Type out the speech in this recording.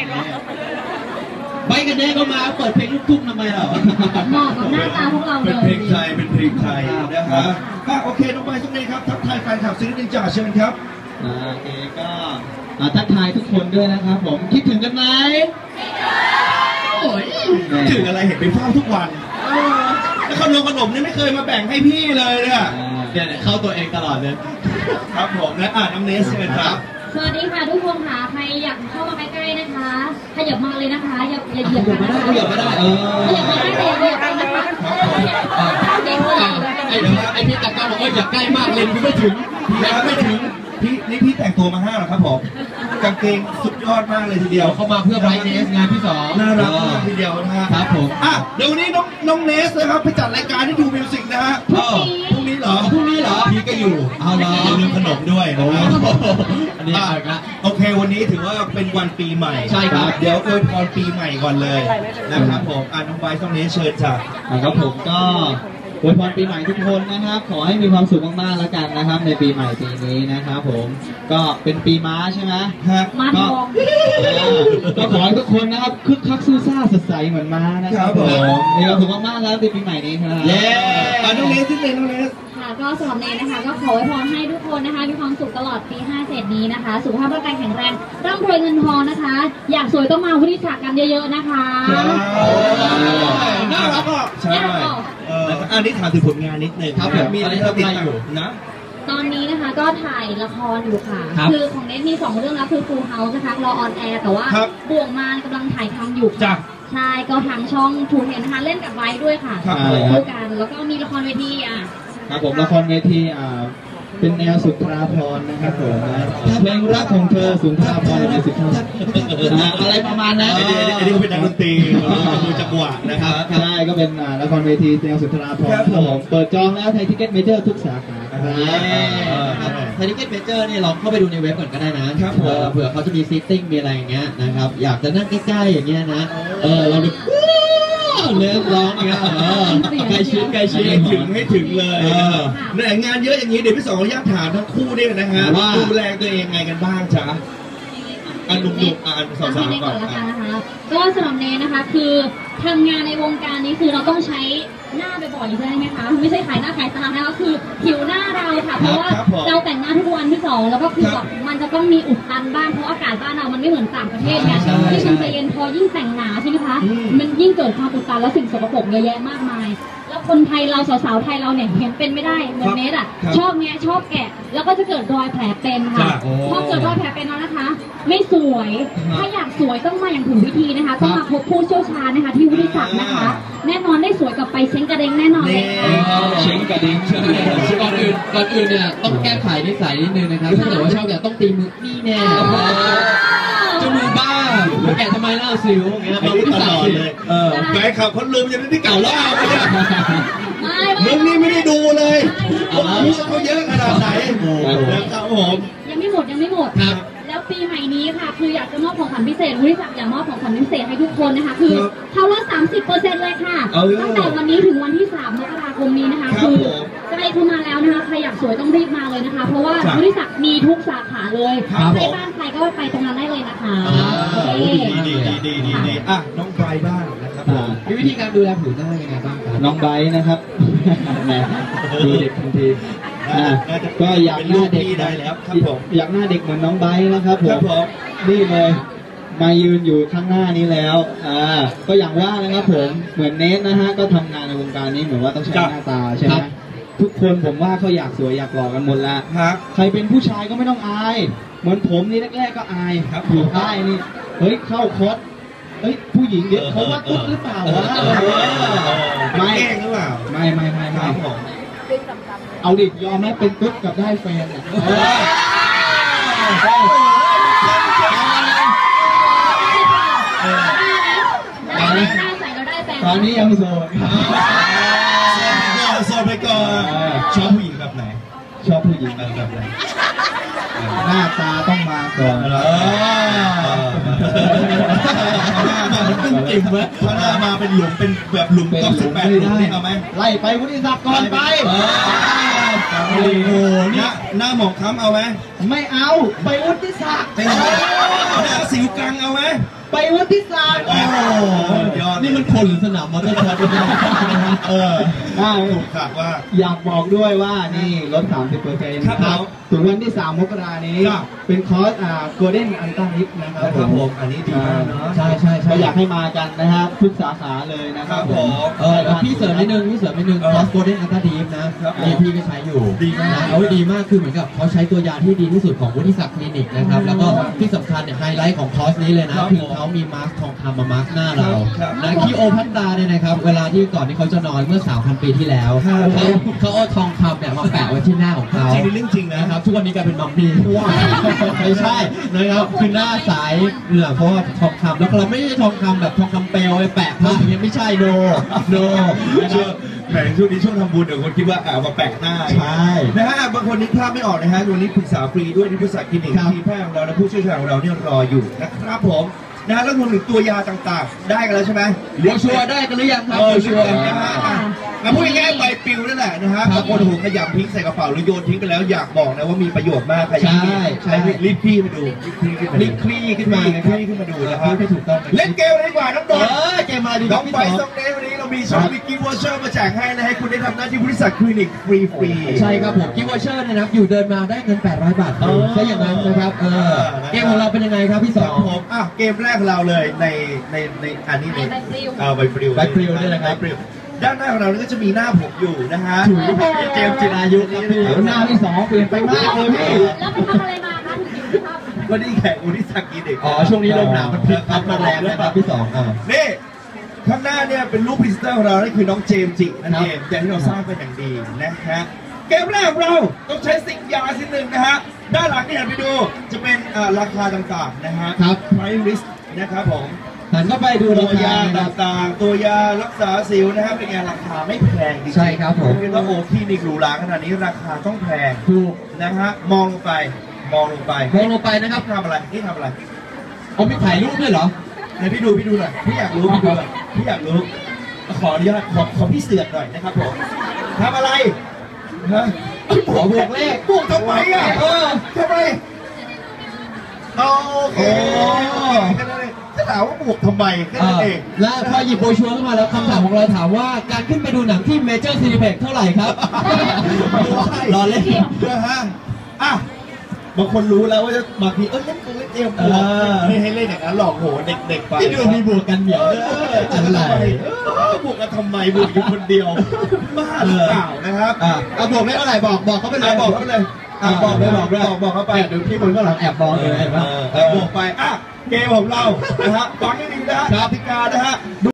ไปกันแน่ก็มาเปิดเพลงลูกทุ่งทำไมเราเหมาะกับหน้าตาพวกเราเลยเป็นเพลงไทยเป็นเพลงไทยนะฮะโอเคน้องใบสักนิดครับทักทายแฟนคลับซิงเกิลจ่าเชิญครับโอเคก็ทักทายทุกคนด้วยนะครับผมคิดถึงกันไหมถึงอะไรเห็นไปเฝ้าทุกวันแล้วขนมนี่ไม่เคยมาแบ่งให้พี่เลยเนี่ยเข้าตัวเองตลอดเลยครับผมนะน้องเนสเชิญครับสวัสดีค่ะทุกคนค่ะใครอยากเข้ามาใกล้ๆนะคะขยับมาเลยนะคะอย่าเหยียบกันนะคะขยับไม่ได้ขยับไม่ได้แต่เหยียบกันนะคะไอพี่ตะก้าบอกว่าอย่าใกล้มากเลนไม่ถึงไม่ถึงพี่แต่งตัวมา5เหรอครับผมกางเกงสุดยอดมากเลยทีเดียวเขามาเพื่อไบรท์เนสงานที่2 น่ารักมากทีเดียวนะฮะครับผมเดี๋ยววันนี้น้องเนสนะครับไปจัดรายการที่ดูมิวสิกนะฮะพรุ่งนี้เหรอพี่ก็อยู่เอาละลืมขนมด้วยนะครับอันนี้โอเควันนี้ถือว่าเป็นวันปีใหม่ใช่ครับเดี๋ยวอวยพรปีใหม่ก่อนเลยนะครับผมน้องไบร์ทน้องเนสเชิญจ้ะครับผมก็อวยพรปีใหม่ทุกคนนะครับขอให้มีความสุขมากๆแล้วกันนะครับในปีใหม่ปีนี้นะครับผมก็เป็นปีม้าใช่ไหมก็ขอให้ทุกคนนะครับคึกคักสู้ซ่าสดใสเหมือนม้านะครับผมมีความสุขมากๆแล้วในปีใหม่นี้ครับเย้น้องเนสที่เป็นน้องเนสค่ะก็สำหรับเนยนะคะก็ขออวยพรให้ทุกคนนะคะมีความสุขตลอดปี57นี้นะคะสุขภาพร่างกายแข็งแรงร่ำรวยเงินทองนะคะอยากสวยต้องมาวุฒิศักดิ์กันเยอะๆนะคะน่ารักอ่ะใช่อันนี้ถามถึงผลงานนิดนึงครับมีอะไรติดตามอยู่นะตอนนี้นะคะก็ถ่ายละครอยู่ค่ะคือของเนทมี2เรื่องแล้วคือ Full House นะคะรอออนแอร์แต่ว่าบ่วงมารกำลังถ่ายทำอยู่ค่ะใช่ก็ทางช่องทูเทนนะคะเล่นกับไว้ด้วยค่ะคู่กันแล้วก็มีละครเวทีครับผมละครเวทีเป็นแนวสุนทราภรณ์นะครับผมเพลงรักของเธอสุนทราภรณ์ในสิบอะไรประมาณนั้นอันนี้ก็เป็นนักดนตรีดูจังหวะนะครับใช่ก็เป็นละครเวทีแนวสุนทราภรณ์ผมเปิดจองแล้วไทยทิเก็ตเมเจอร์ทุกสาขาไทยทิเก็ตเมเจอร์นี่ลองเข้าไปดูในเว็บก่อนก็ได้นะเผื่อเขาจะมีซีติ้งมีอะไรอย่างเงี้ยนะครับอยากจะนั่งใกล้ๆอย่างเงี้ยนะเราดูเลิกร้องอย่างเงี้ยใกล้ชิดให้ถึงเลยเนี่ยงานเยอะอย่างนี้เดี๋ยวพี่สองขออนุญาตถามทั้งคู่ด้วยนะฮะดูแลตัวเองไงกันบ้างจ๊ะหนุ่มๆสาวๆก่อนนะคะก็สำหรับเนนะคะคือทำงานในวงการนี้คือเราต้องใช้หน้าบ่อยๆใช่ไหมคะไม่ใช่ขายหน้าขายตานะคะคือผิวหน้าเราค่ะเพราะว่าเราแต่งหน้าทุกวันที่2แล้วก็คือแบบมันจะต้องมีอุดตันบ้างเพราะอากาศบ้านเรามันไม่เหมือนต่างประเทศไงที่ฉันใจเย็นพอยิ่งแต่งหนาใช่ไหมคะมันยิ่งเกิดความอุดตันและสิ่งสกปรกเยอะแยะมากมายแล้วคนไทยเราสาวๆไทยเราเนี่ยเห็นเป็นไม่ได้เหมือนเนทชอบแกะแล้วก็จะเกิดรอยแผลเป็นค่ะพอเกิดรอยแผลเป็นแล้วนะคะไม่สวยถ้าอยากสวยต้องมาอย่างถูกวิธีนะคะต้องมาพบผู้เชี่ยวชาญนะคะที่วุฒิศักดิ์นะคะแน่นอนได้สวยกับไปเช้งกระเด้งแน่นอนเลยค่ะเช้งกระเด้งก่อนอื่นเนี่ยต้องแก้ไขนิสัยนิดนึงนะครับถ้าเกิดว่าชอบเนี่ยต้องตีมือนี่แน่จมูกบ้าแกทำไมเล่าสิวอย่างเงี้ยเราไม่ตลอดเลยแฟนคลับคนลืมยังที่เก่าเล่ามึงนี่ไม่ได้ดูเลยเขาเยอะขนาดไหนนะครับผมยังไม่หมดครับแล้วปีใหม่นี้ค่ะคืออยากจะมอบของขวัญพิเศษวุฒิศักดิ์อยากมอบของขวัญพิเศษให้ทุกคนนะคะคือเขาลด 30% เลยค่ะตั้งแต่วันนี้ถึงวันที่3 มกราคมนี้นะคะคือใกล้เข้ามาแล้วนะคะใครอยากสวยต้องรีบมาเลยนะคะเพราะว่าวุฒิศักดิ์มีทุกสาขาเลยใกล้บ้านใครก็ไปตรงนั้นได้เลยนะคะดีน้องไบร์ทบ้างนะครับมีวิธีการดูแลผิวหน้ายังไงบ้างครับน้องไบร์ทนะครับดูเด็กทันทีก็อยากหน้าเด็กได้แล้วครับผมอยากหน้าเด็กเหมือนน้องไบร์ทนะครับผมนี่เลยมายืนอยู่ข้างหน้านี้แล้วก็อย่างว่านะครับผมเหมือนเนทนะฮะก็ทำงานในวงการนี้เหมือนว่าต้องใช้หน้าตาใช่ไหมทุกคนผมว่าเขาอยากสวยอยากหล่อกันหมดแล้วใครเป็นผู้ชายก็ไม่ต้องอายเหมือนผมนี่แรกๆก็อายครับอยู่ใต้นี่เฮ้ยเข้าคอร์สผู้หญิงเดี๋ยวเขาว่าตุ๊ดหรือเปล่าวะไม่หรือเปล่าไม่เอาดิยอมไหมเป็นตุ๊ดกับได้แฟนตอนนี้ยังโสดไปก่อนชอบผู้หญิงแบบไหนชอบผู้หญิงแบบไหนหน้าตาต้องมาก่อนมันตึ้งจริงไหมถ้าหน้ามาเป็นหลุมเป็นแบบหลุมกับ18 หลุมนี่เอาไหมไล่ไปวุฒิศักดิ์ก่อนไปโอ้โหหน้าหมองคล้ำเอาไหมไม่เอาไปวุฒิศักดิ์หน้าสิวกังเอาไหมไปวันที่3โอ้ยอดนี่มันคนหรือสนามมอเตอร์ช็อตนะถูกขาดว่าอยากบอกด้วยว่านี่ลด 30% ครับถึงวันที่3 มกรานี้เป็นคอร์สGolden Ultra Hip นะครับผมอันนี้ดีมากเนาะใช่ก็อยากให้มากันนะครับทุกสาขาเลยนะครับผมพี่เสริมนิดนึงคอร์ส Golden Ultra Hip นะนี่พี่ก็ใช้อยู่ดีมากดีมากคือเหมือนกับเขาใช้ตัวยาที่ดีที่สุดของวุฒิศักดิ์คลินิกนะครับแล้วก็ที่สำคัญเนี่ยไฮไลท์ของคอร์สนี้เลยนะคือเขามีมาสก์ทองคำมามาสก์หน้าเรานะคีโอพัตตาเนี่ยนะครับเวลาที่ก่อนที่เขาจะนอนเมื่อ 3,000 ปีที่แล้วเขาเอาทองคำเนี่ยมาแปะไว้ที่หน้าของเขาจริงเรื่องจริงนะครับทุกวันนี้กลายเป็นมัมมี่ไม่ใช่นะครับคือหน้าใสเนี่ยเพราะว่าทองคำแล้วเราไม่ใช่ทองคำแบบทองคำเปลวไปแปะผ้าอย่างเงี้ยไม่ใช่โนนะครับแหมช่วงนี้ช่วงทำบุญเดี๋ยวคนคิดว่าเอามาแปะหน้าใช่นะฮะบางคนนึกภาพไม่ออกนะฮะวันนี้ปรึกษาฟรีด้วยที่บริษัทคลินิกทีมแพทย์ของเราและผู้เชี่ยวชาญของเราเนี่ยรออยู่นะครับผมนะแล้วรวมถึงตัวยาต่างๆได้กันแล้วใช่ไหมโบชัวได้กันหรือยังครับโบชัวนะฮะพูดง่ายๆใบปลิวนั่นแหละนะฮะบางคนหูขยำทิ้งใส่กระเป๋าหรือโยนทิ้งไปแล้วอยากบอกนะว่ามีประโยชน์มากใครใช่รีบคลี่มาดูรีบคลี่ขึ้นมาดูนะครับไม่ถูกต้องเล่นเกมดีกว่าน้องบอลเกมมาดีน้องไปสองเดย์วันนี้เรามีช็อปมีกิฟต์วอเชอร์มาแจกให้นะให้คุณได้ทำหน้าที่บริษัทคลินิกฟรีใช่ครับผมกิฟต์วอเชอร์นะครับอยู่เดินมาได้เงิน800 บาทใช่อย่างนั้นนะครับเกมของเราเป็นยังไงครับพี่สองผมเกมแรกเราเลยในอันนี้เลยใบปลิวนี่นะครับด้านหน้าของเราก็จะมีหน้าผมอยู่นะฮะเจมส์จิรายุครับพี่หน้าที่2เปลี่ยนไปมากเลยพี่แล้วไปทำอะไรมาคะถึงอยู่ที่ภาพวันนี้แข่งอุทิศกิจเด็กช่วงนี้ลมหนาวมันพลิกพัดมาแรงนะครับพี่สองนี่ข้างหน้าเนี่ยเป็นรูปพรีเซนเตอร์ของเรานั่นคือน้องเจมส์จินั่นเองอย่างที่เราทราบเป็นอย่างดีนะฮะเกมแรกของเราต้องใช้สิ่งยาสิ่งหนึ่งนะฮะด้านหลังที่เห็นไปดูจะเป็นราคาต่างๆนะฮะครับ price list นะครับผมหันเข้าไปดูตัวยาต่างๆตัวยารักษาสิวนะครับเป็นไงราคาไม่แพงจริงๆใช่ครับผมเป็นว่าโอ้คลินิกหรูหราขนาดนี้ราคาต้องแพงถูกนะฮะมองลงไปนะครับทำอะไรนี่ทำอะไรเอาไปถ่ายรูปด้วยเหรอไหนพี่ดูหน่อยพี่อยากรู้ขออนุญาตขอพี่เสือกหน่อยนะครับผมทำอะไรฮะขอบวกเลขบวกทำไมทำไมโอเคจะถามว่าบวกทำไมแค่นั้นเองและพอหยิบโบชัวร์ขึ้นมาแล้วคำถามของเราถามว่าการขึ้นไปดูหนังที่เมเจอร์ซีนิเพ็กเท่าไหร่ครับรอเล่นฮะบางคนรู้แล้วว่าจะบางทีเล่นตัวเล่นเกมไม่ให้เล่นอย่างนั้นหลอกโหเด็กๆไปที่ดูมีบวกกันเหนียวอะไรบวกกันทำไมบวกอยู่คนเดียวบ้าหรือเปล่านะครับบวกได้เท่าไหร่บอกเขาไปเลยบอกเขาไปเลยบอกเขาไปเดี๋ยวพี่คนก็หลังแอบบอกเลยบวกไปเกมของเรานะฮะฟังให้ดีนะฮะกติกานะฮะ